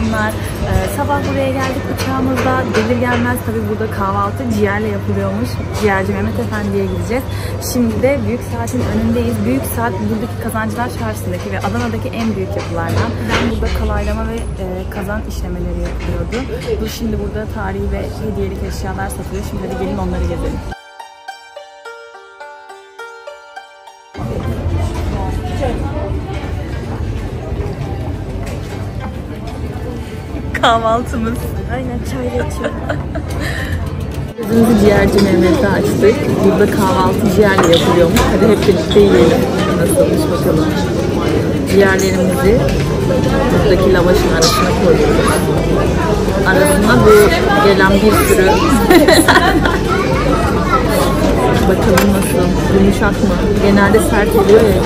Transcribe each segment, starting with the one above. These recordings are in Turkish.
selamlar. Sabah buraya geldik uçağımızda. Gelir gelmez tabii burada kahvaltı ciğerle yapılıyormuş. Ciğerci Mehmet Efendi'ye gideceğiz. Şimdi de Büyük Saat'in önündeyiz. Büyük Saat buradaki Kazancılar Çarşısı'ndaki ve Adana'daki en büyük yapılardan. Burada kalaylama ve kazan işlemeleri yapılıyordu. Bu şimdi burada tarihi ve hediyelik eşyalar satılıyor. Şimdi de gelin onları gezelim. Kahvaltımız. Aynen, çayla içiyorum. Gözümüzü ciğerci Mehmet'e açtık. Burada kahvaltı ciğerle yapılıyormuş. Hadi hep birlikte yiyelim. Nasılmış bakalım. Ciğerlerimizi buradaki lavaşın arasına koyuyoruz. Arasına bu gelen bir sürü bakalım nasıl, yumuşak mı? Genelde sert oluyor ya.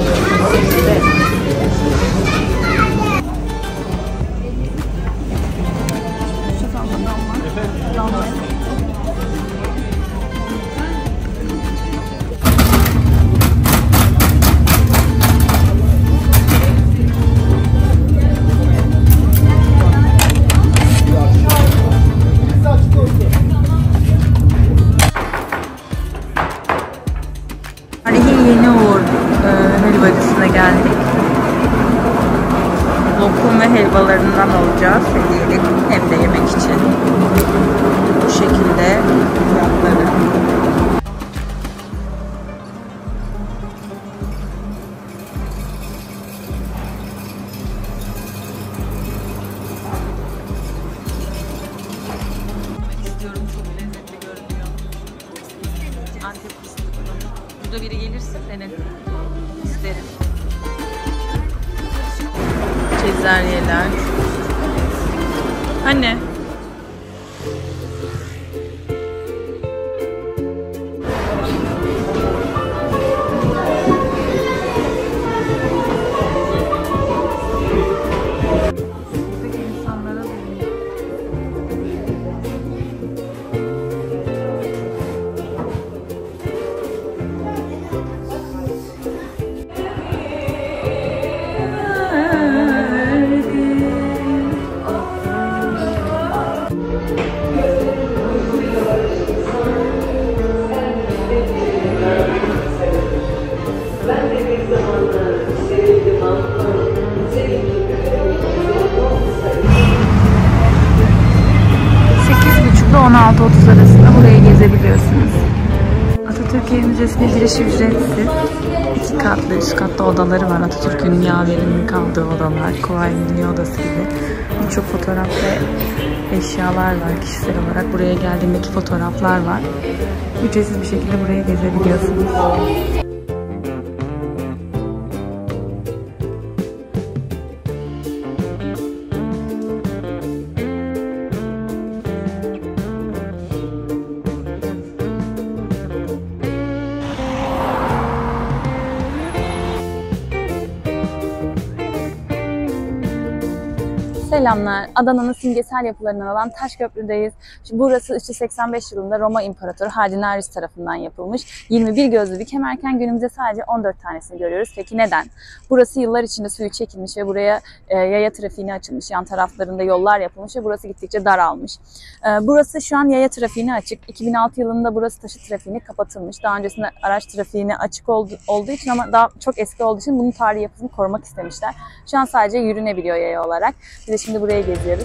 Yeni Uğur helvacısına geldik. Lokum ve helvalarından alacağız hediyelik hem de yemek için. Bu şekilde fiyatları. İstiyorum, çok lezzetli görünüyor. Antep fıstıklı. Burada biri gelirse denedim. İsterim. Cezeryeler. Anne. Buradaki insanlara da 16:30 arasında burayı gezebiliyorsunuz. Atatürk Ev Müzesi'ne girişi ücretsiz. 2 katlı, üst katta odaları var. Atatürk'ün yaverinin kaldığı odalar, Kuvayi Milliye Odası gibi. Birçok fotoğraf ve eşyalar var. Kişisel olarak buraya geldiğimdeki fotoğraflar var. Ücretsiz bir şekilde burayı gezebiliyorsunuz. Selamlar. Adana'nın simgesel yapılarından olan Taşköprü'deyiz. Burası 385 yılında Roma İmparatoru Hadrianus tarafından yapılmış. 21 gözlü bir kemerken günümüzde sadece 14 tanesini görüyoruz. Peki neden? Burası yıllar içinde suyu çekilmiş ve buraya yaya trafiğine açılmış. Yan taraflarında yollar yapılmış ve burası gittikçe daralmış. Burası şu an yaya trafiğine açık. 2006 yılında burası taşıt trafiğine kapatılmış. Daha öncesinde araç trafiğine açık olduğu için ama daha çok eski olduğu için bunun tarihi yapısını korumak istemişler. Şu an sadece yürünebiliyor yaya olarak. Bir de şimdi buraya geziyoruz.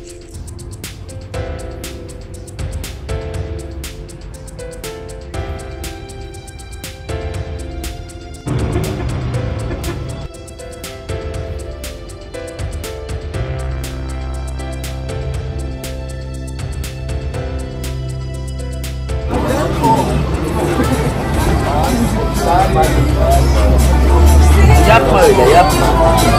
Yapma öyle, yapma.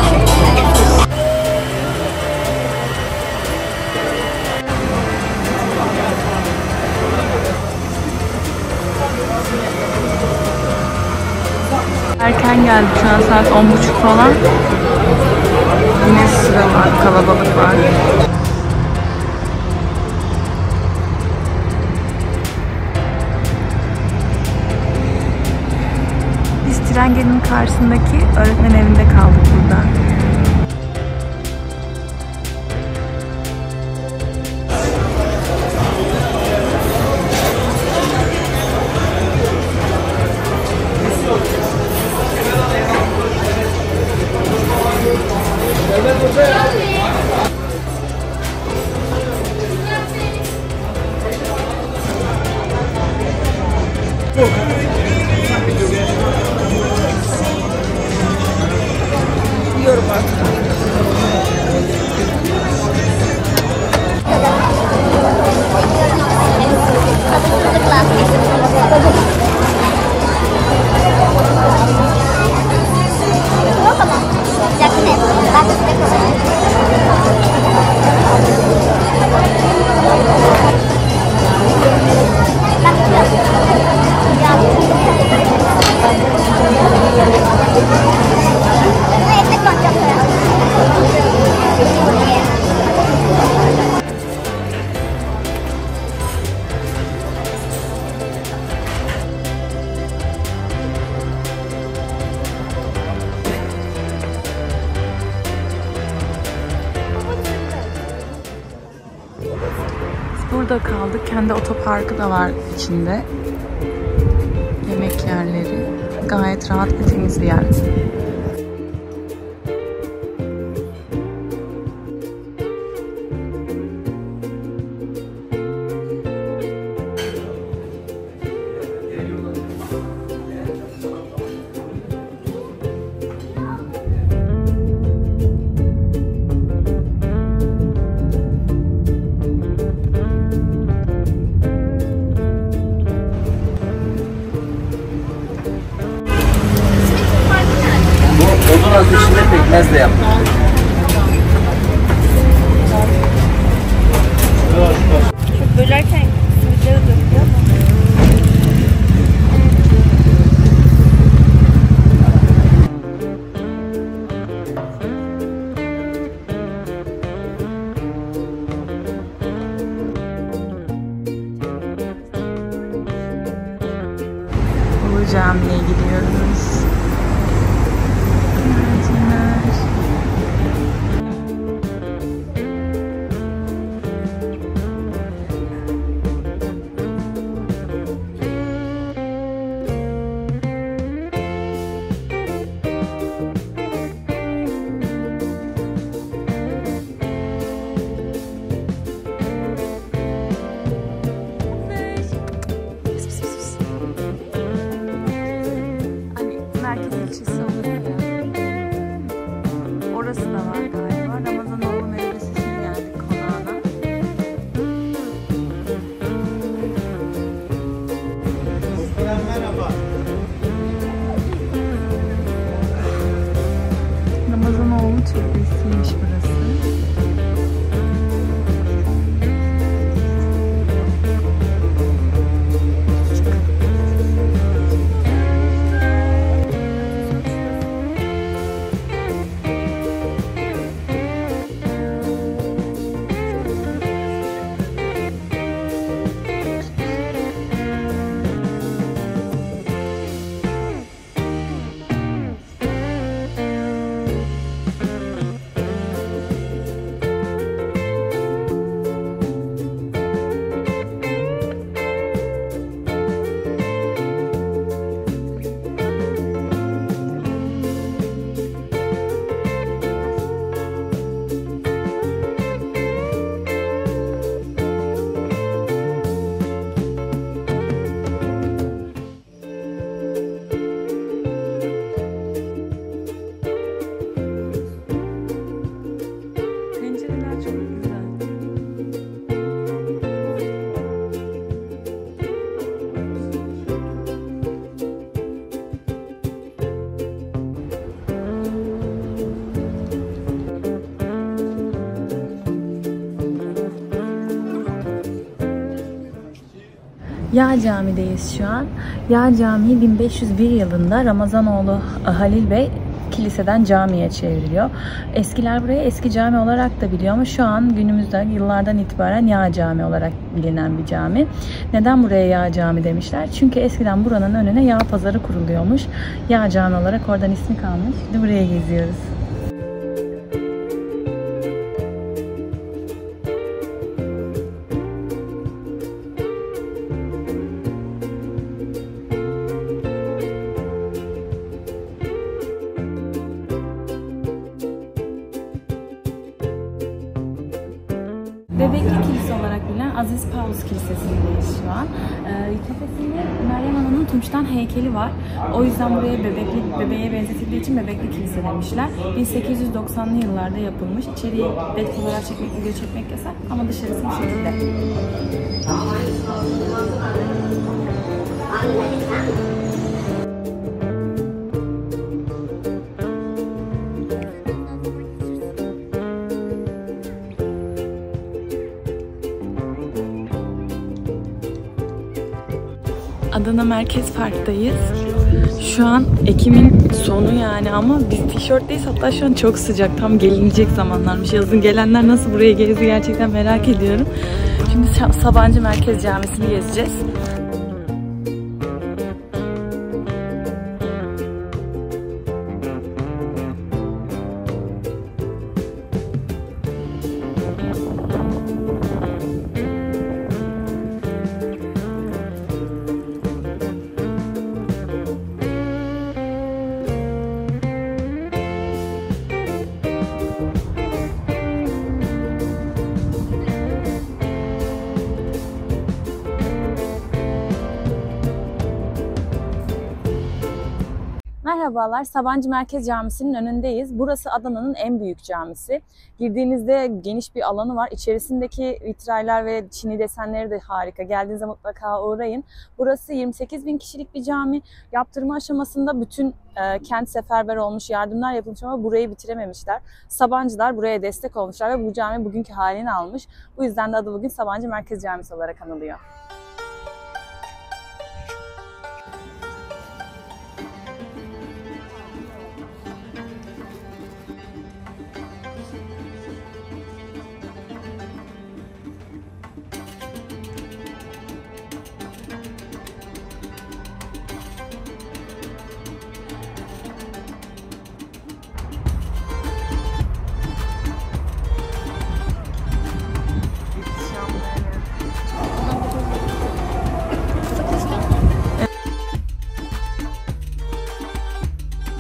Erken geldik, şu an saat 10:30 falan. Yine sıra var, kalabalık var. Biz Trengen'in karşısındaki öğretmen evinde kaldık burada. burada kaldık. Kendi otoparkı da var içinde. Yemek yerleri. Gayet rahat ve temiz bir yer. Odun ateşinde pekmez de yaptık. Şu bölerken simitleri döküyor mu? Ulu Cami'ye gidiyoruz. Merkez ilçesi oluyor. Orası da var galiba. Ramazanoğlu Medresesi'ne geldik konağına. Merhaba. Ramazanoğlu Türbesi'ymiş burası. Pencereler çok güzel. Yağ Cami'deyiz şu an. Yağ Camii 1501 yılında Ramazanoğlu Halil Bey kiliseden camiye çevriliyor. Eskiler burayı eski cami olarak da biliyor ama şu an günümüzde yıllardan itibaren Yağ Cami olarak bilinen bir cami. Neden buraya Yağ Cami demişler? Çünkü eskiden buranın önüne yağ pazarı kuruluyormuş. Yağ Cami olarak oradan ismi kalmış. Şimdi buraya geziyoruz. Bebekli Kilise olarak bilinen Aziz Paulus Kilisesi'ndeyiz şu an. Tepesinde Meryem Ana'nın Tunç'tan heykeli var. O yüzden buraya bebeğe benzetildiği için Bebekli Kilise demişler. 1890'lı yıllarda yapılmış. İçeriye fotoğraf çekmek, video çekmek yasak ama dışarısı bu şekilde. Adana Merkez Park'tayız. Şu an Ekim'in sonu yani ama biz tişörtteyiz. Hatta şu an çok sıcak. Tam gelinecek zamanlarmış. Yazın gelenler nasıl buraya gelirdi gerçekten merak ediyorum. Şimdi Sabancı Merkez Camisi'ni gezeceğiz. Merhabalar, Sabancı Merkez Camisi'nin önündeyiz. Burası Adana'nın en büyük camisi. Girdiğinizde geniş bir alanı var. İçerisindeki vitraylar ve çini desenleri de harika. Geldiğinizde mutlaka uğrayın. Burası 28 bin kişilik bir cami. Yaptırma aşamasında bütün kent seferber olmuş, yardımlar yapılmış ama burayı bitirememişler. Sabancılar buraya destek olmuşlar ve bu cami bugünkü halini almış. Bu yüzden de adı bugün Sabancı Merkez Camisi olarak anılıyor.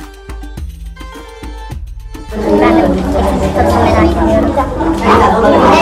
Ben de tadını merak ediyorum.